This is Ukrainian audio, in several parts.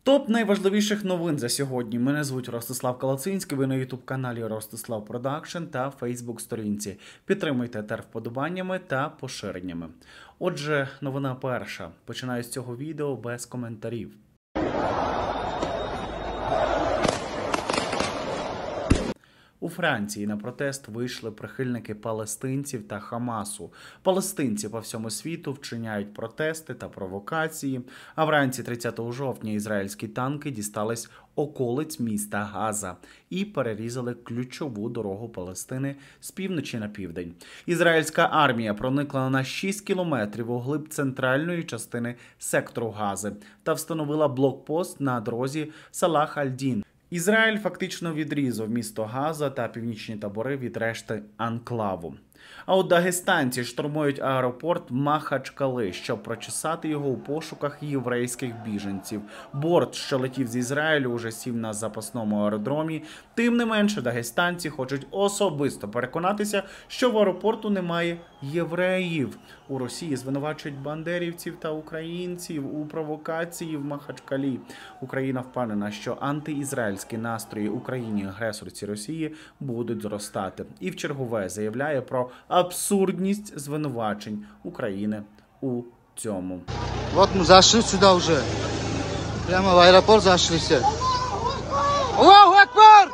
Топ найважливіших новин за сьогодні. Мене звуть Ростислав Калацинський, ви на ютуб-каналі Ростислав Продакшн та фейсбук-сторінці. Підтримуйте ТЕР вподобаннями та поширеннями. Отже, новина перша. Починаю з цього відео без коментарів. У Франції на протест вийшли прихильники палестинців та Хамасу. Палестинці по всьому світу вчиняють протести та провокації, а вранці 30 жовтня ізраїльські танки дістались околиць міста Газа і перерізали ключову дорогу Палестини з півночі на південь. Ізраїльська армія проникла на 6 кілометрів у глиб центральної частини сектору Гази та встановила блокпост на дорозі Салах-аль-Дін. Ізраїль фактично відрізав місто Газа та північні табори від решти анклаву. А от дагестанці штурмують аеропорт Махачкали, щоб прочесати його у пошуках єврейських біженців. Борт, що летів з Ізраїлю, уже сів на запасному аеродромі. Тим не менше, дагестанці хочуть особисто переконатися, що в аеропорту немає євреїв. У Росії звинувачують бандерівців та українців у провокації в Махачкалі. Україна впевнена, що антиізраїльські настрої Україні-агресорці Росії будуть зростати. І вчергове заявляє про абсурдність звинувачень України у цьому. Вот мы зашли сюда уже. Прямо в аэропорт зашли все. Аллаху Акбар!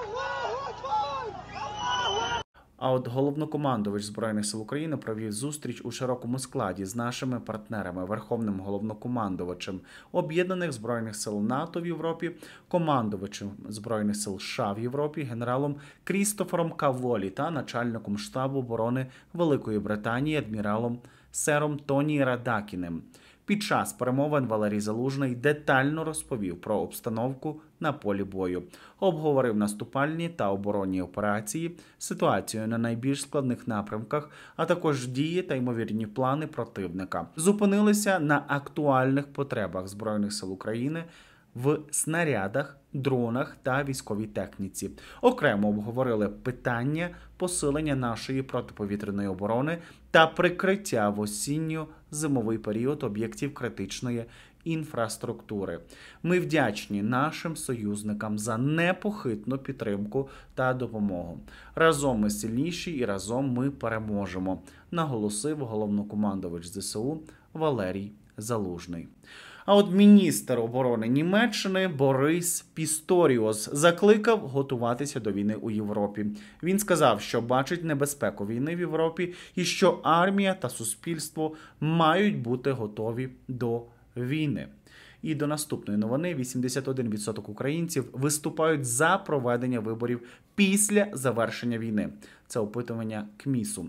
А от головнокомандувач Збройних сил України провів зустріч у широкому складі з нашими партнерами, Верховним головнокомандувачем Об'єднаних Збройних сил НАТО в Європі, командувачем Збройних сил США в Європі, генералом Крістофером Каволі та начальником штабу оборони Великої Британії адміралом сером Тоні Радакіним. Під час перемовин Валерій Залужний детально розповів про обстановку на полі бою, обговорив наступальні та оборонні операції, ситуацію на найбільш складних напрямках, а також дії та ймовірні плани противника. Зупинилися на актуальних потребах Збройних сил України в снарядах, дронах та військовій техніці. Окремо обговорили питання посилення нашої протиповітряної оборони та прикриття в осінньо-зимовий період об'єктів критичної інфраструктури. Ми вдячні нашим союзникам за непохитну підтримку та допомогу. Разом ми сильніші і разом ми переможемо, наголосив головнокомандувач ЗСУ Валерій Залужний. А от міністр оборони Німеччини Борис Пісторіос закликав готуватися до війни у Європі. Він сказав, що бачить небезпеку війни в Європі і що армія та суспільство мають бути готові до війни. І до наступної новини. 81% українців виступають за проведення виборів після завершення війни. Це опитування КМІСу.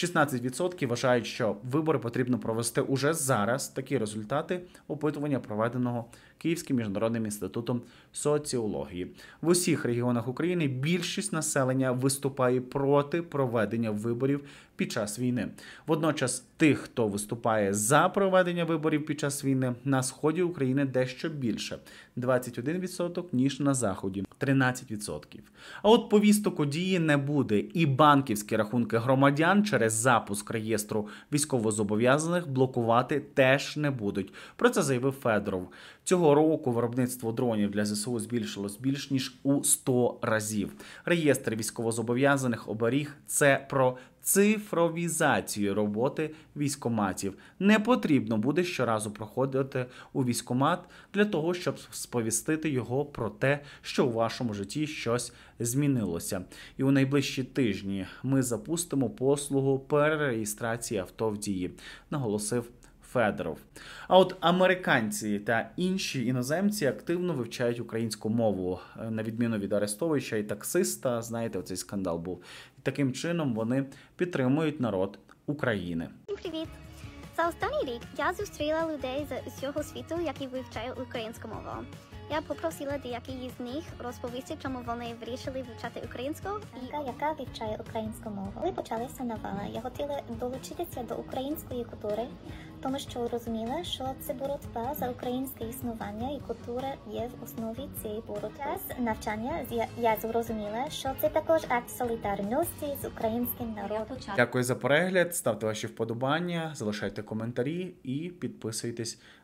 16% вважають, що вибори потрібно провести уже зараз. Такі результати опитування проведеного Київським міжнародним інститутом соціології. В усіх регіонах України більшість населення виступає проти проведення виборів під час війни. Водночас тих, хто виступає за проведення виборів під час війни, на сході України дещо більше – 21%, ніж на заході – 13%. А от повісток у дії не буде, і банківські рахунки громадян через запуск реєстру військовозобов'язаних блокувати теж не будуть. Про це заявив Федоров. Цього року виробництво дронів для ЗСУ збільшилось більш ніж у 100 разів. Реєстр військовозобов'язаних оберіг – це про цифровізацію роботи військкоматів. Не потрібно буде щоразу проходити у військкомат для того, щоб сповістити його про те, що у вашому житті щось змінилося. І у найближчі тижні ми запустимо послугу перереєстрації авто в дії, наголосив Федоров. А от американці та інші іноземці активно вивчають українську мову, на відміну від Арестовича і таксиста. Знаєте, оцей скандал був. І таким чином вони підтримують народ України. Привіт! За останній рік я зустріла людей з усього світу, які вивчають українську мову. Я попросила деяких з них розповісти, чому вони вирішили вивчати українську. Яка вивчає українську мову. Коли почалася новела, я хотіла долучитися до української культури, тому що розуміла, що це боротьба за українське існування і культура є в основі цієї боротьби. Час навчання я зрозуміла, що це також акт солідарності з українським народом. Дякую за перегляд, ставте ваші вподобання, залишайте коментарі і підписуйтесь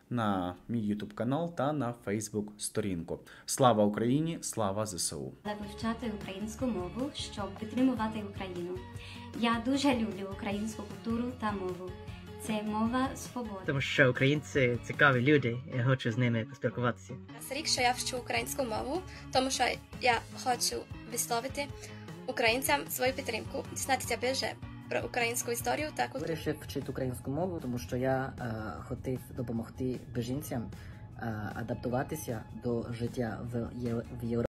на мій YouTube канал та на Facebook сторінку. Слава Україні! Слава ЗСУ! Вивчати українську мову, щоб підтримувати Україну. Я дуже люблю українську культуру та мову. Це мова свободи. Тому що українці цікаві люди, я хочу з ними поспілкуватися. Рік, що я вчу українську мову, тому що я хочу висловити українцям свою підтримку, дізнатися більше про українську історію та культуру. Вирішив вчити українську мову, тому що я хотів допомогти біженцям адаптуватися до життя в Європі.